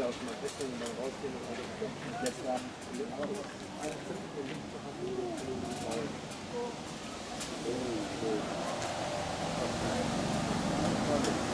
ja auch schon mal feststellen, wenn man rausgehen und alles jetzt haben. Aber